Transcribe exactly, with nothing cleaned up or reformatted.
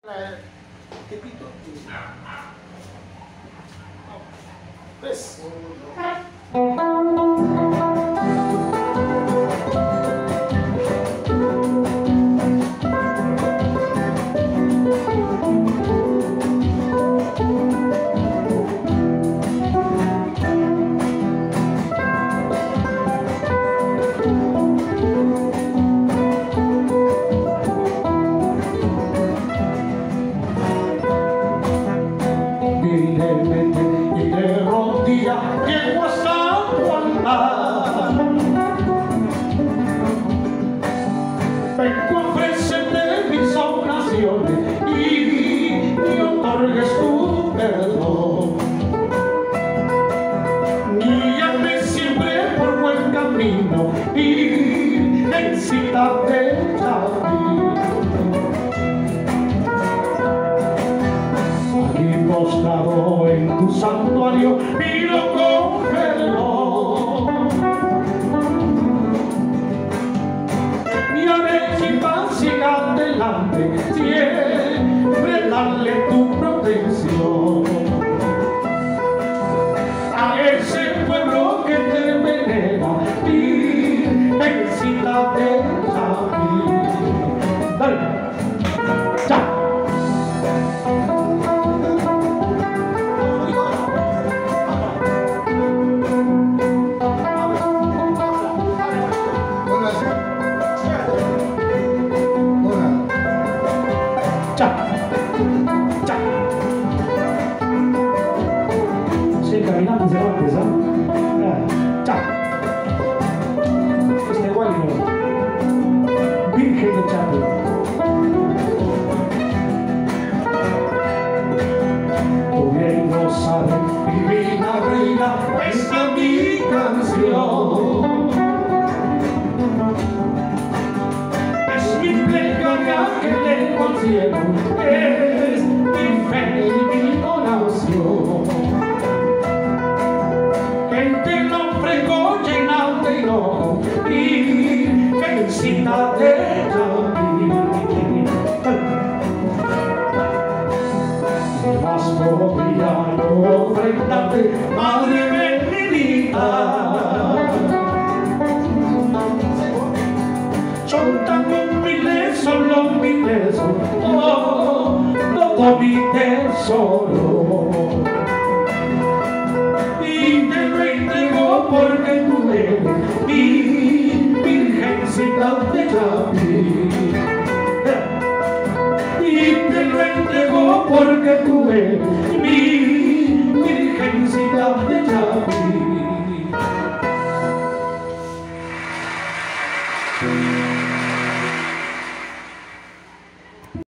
¿Qué pito? ¿Ves? Y de rodilla llego hasta tu altar. Vengo a ofrecerte mis oraciones y me otorgues tu perdón. Guíame siempre por buen camino y excítate, chapi. Postrado en tu santuario pido con perdón. Mi Arequipa siga adelante, siempre darle tu protección a ese pueblo que te venera y excítate, chapi. Dale, chapi. Sí, caminando Cervantes, ¿eh? Chao. Este huayno, virgen de chapi. Tú bien lo sabes, divina reina, esta es mi canción. Es mi plegaria que elevo al cielo, es mi fe y mi oración. Que te lo ofrezco llena de enojo y felicítate, chapi. Más podría no ofrendarte, madre bendita. Son tan humildes, son los humildes, oh, todo mi tesoro. Y te lo entrego porque tú eres mi virgencita de chapi. Y te lo entrego porque tú eres mi virgencita de chapi.